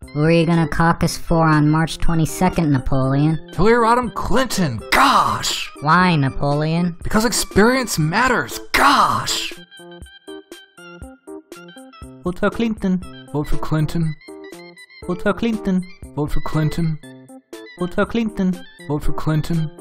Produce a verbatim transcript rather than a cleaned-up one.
Who are you gonna caucus for on March twenty-second, Napoleon? Hillary Rodham Clinton, gosh! Why, Napoleon? Because experience matters, gosh! Vote for Clinton. Vote for Clinton. Vote for Clinton. Vote for Clinton. Vote for Clinton. Vote for Clinton.